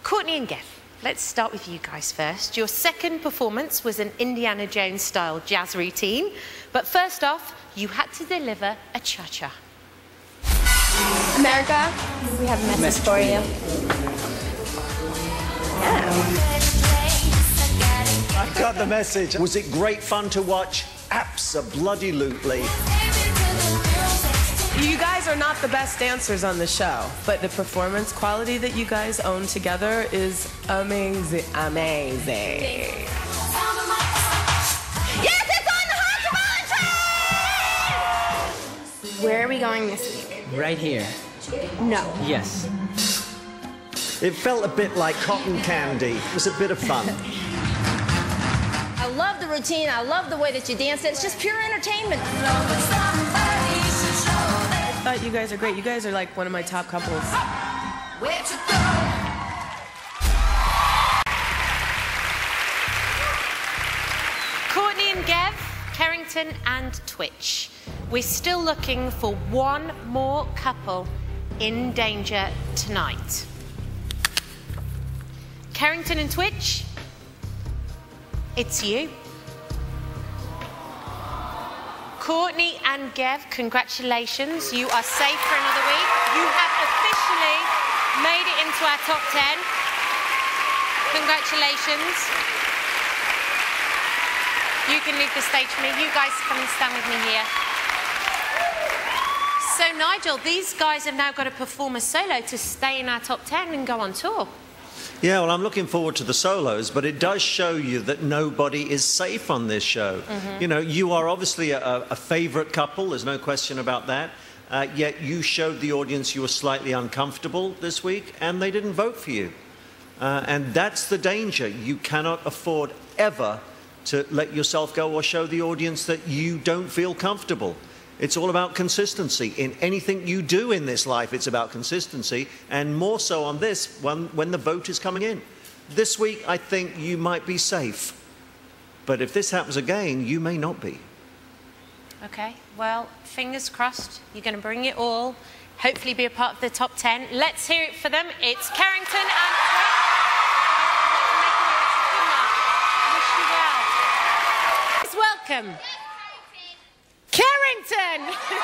Courtney and Gev, let's start with you guys first. Your second performance was an Indiana Jones-style jazz routine, but first off, you had to deliver a cha-cha. America, we have a message for you. I got the message. Was it great fun to watch? Abso-bloody-lutely. You guys are not the best dancers on the show, but the performance quality that you guys own together is amazing. Amazing. Yes, it's on the Hot Train! Where are we going this week? Right here. No. Yes. It felt a bit like cotton candy. It was a bit of fun. I love the routine. I love the way that you dance. It's just pure entertainment. I thought you guys are great. You guys are like one of my top couples. Courtney and Gev, Kherington and Twitch. We're still looking for one more couple in danger tonight. Kherington and Twitch, it's you. Courtney and Gev, congratulations. You are safe for another week. You have officially made it into our top 10. Congratulations. You can leave the stage for me. You guys come and stand with me here. So, Nigel, these guys have now got to perform a solo to stay in our top 10 and go on tour. Yeah, well, I'm looking forward to the solos, but it does show you that nobody is safe on this show. You know, you are obviously a favourite couple, there's no question about that, yet you showed the audience you were slightly uncomfortable this week, and they didn't vote for you. And that's the danger. You cannot afford ever to let yourself go or show the audience that you don't feel comfortable. It's all about consistency. In anything you do in this life, it's about consistency, and more so on this when the vote is coming in. This week, I think you might be safe. But if this happens again, you may not be. Okay, well, fingers crossed. You're going to bring it all. Hopefully be a part of the top 10. Let's hear it for them. It's Kherington and Wish you well. Please welcome Kherington!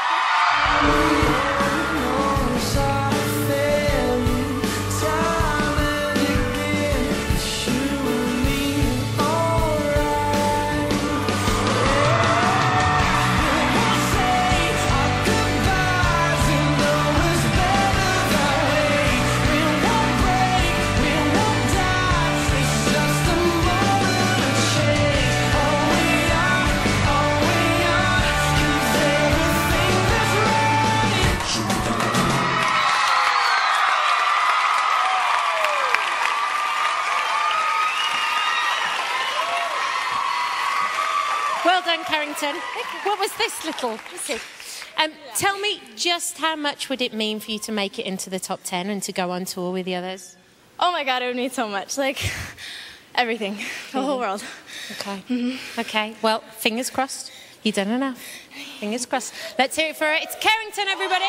Well done, Kherington. What was this little? Tell me, just how much would it mean for you to make it into the top 10 and to go on tour with the others? Oh my God, it would mean so much. Like, everything. The whole world. Okay. Okay, well, fingers crossed. You've done enough. Fingers crossed. Let's hear it for it. It's Kherington, everybody.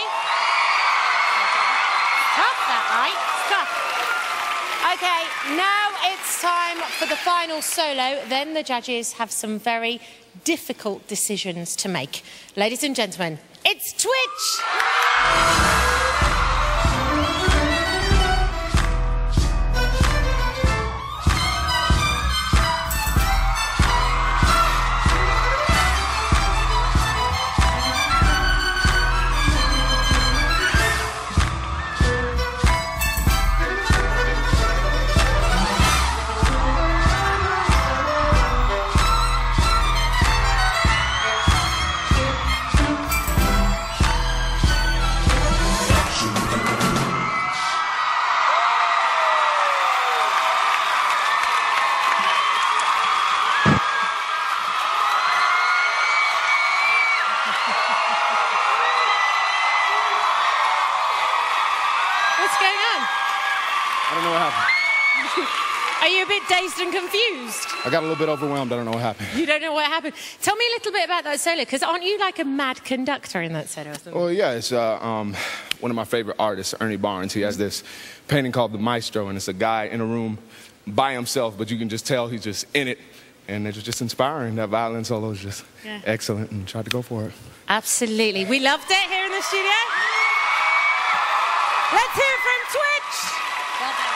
Tough, that, right? Tough. Okay, now it's time for the final solo. Then the judges have some very difficult decisions to make. Ladies and gentlemen, it's Twitch! What's going on? I don't know what happened. Are you a bit dazed and confused? I got a little bit overwhelmed. I don't know what happened. You don't know what happened. Tell me a little bit about that solo, because aren't you like a mad conductor in that solo? Well, yeah, it's one of my favorite artists, Ernie Barnes. He has this painting called The Maestro, and it's a guy in a room by himself, but you can just tell he's just in it. And it was just inspiring. That violin solo was just excellent, and tried to go for it. Absolutely. We loved it here in the studio. Let's hear it from Twitch. Well done.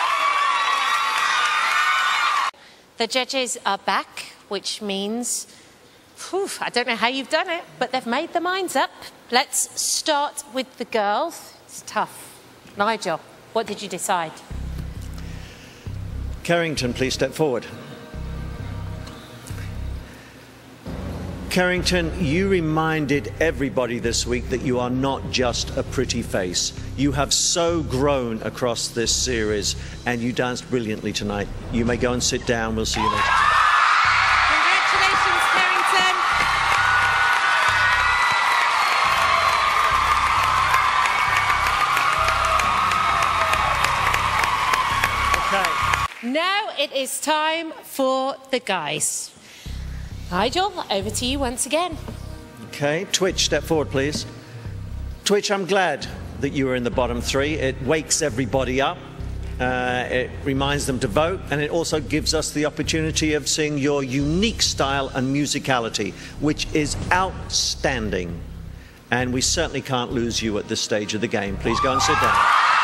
The judges are back, which means, I don't know how you've done it, but they've made their minds up. Let's start with the girls. It's tough. Nigel, what did you decide? Kherington, please step forward. Kherington, you reminded everybody this week that you are not just a pretty face. You have so grown across this series, and you danced brilliantly tonight. You may go and sit down. We'll see you later. Congratulations, Kherington. Okay. Now it is time for the guys. Nigel, over to you once again. Okay, Twitch, step forward, please. Twitch, I'm glad that you were in the bottom three. It wakes everybody up. It reminds them to vote, and it also gives us the opportunity of seeing your unique style and musicality, which is outstanding. And we certainly can't lose you at this stage of the game. Please go and sit down.